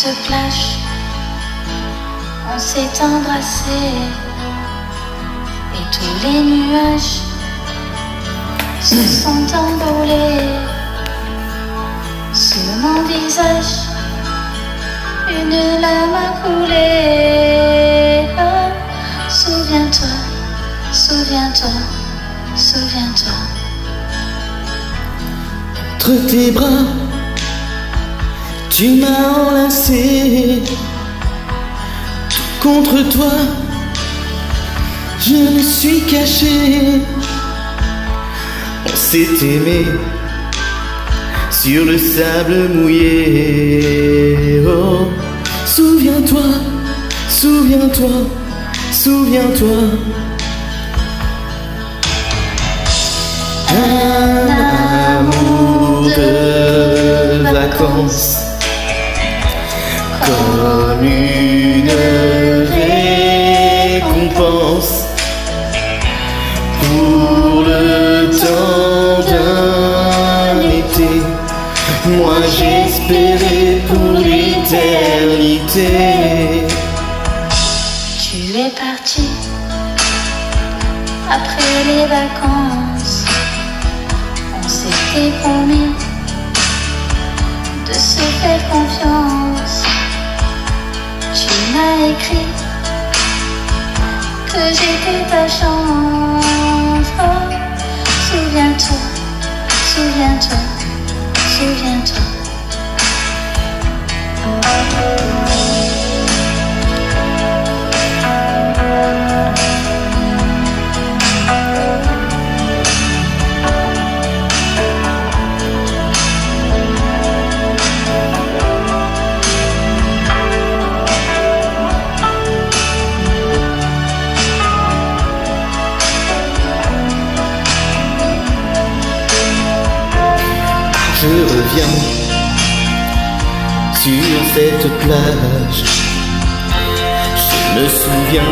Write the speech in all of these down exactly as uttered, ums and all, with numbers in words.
cette plage, on s'est embrassé et tous les nuages se sont envolés sur mon visage. Une larme a coulé. Oh, souviens-toi, souviens-toi, souviens-toi. Entre tes bras, tu m'as enlacé. Contre toi, je me suis caché. On s'est aimé sur le sable mouillé. Oh, souviens-toi, souviens-toi, souviens-toi. Un amour de vacances, comme une récompense pour le temps d'un été. Moi j'espérais pour l'éternité. Tu es parti après les vacances. On s'était promis de se faire confiance. Tu m'as écrit que j'étais ta chance. Oh, souviens-toi, souviens-toi, souviens-toi. Je reviens sur cette plage. Je me souviens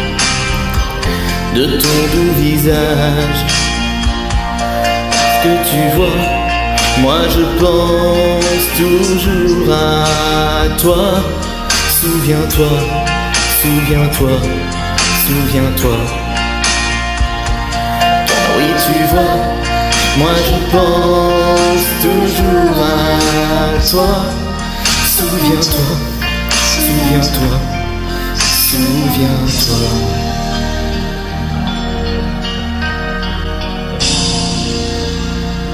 de ton doux visage. Parce que tu vois, moi je pense toujours à toi. Souviens-toi, souviens-toi, souviens-toi. Oui, tu vois, moi je pense toujours à toi. Souviens-toi, souviens-toi, souviens-toi.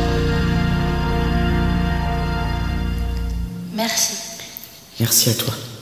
Merci. Merci à toi.